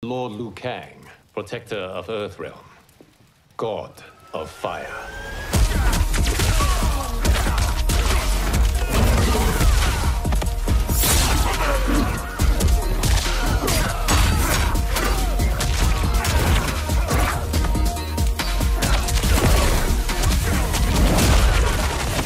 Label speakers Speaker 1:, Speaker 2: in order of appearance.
Speaker 1: Lord Liu Kang, protector of Earthrealm, god of fire.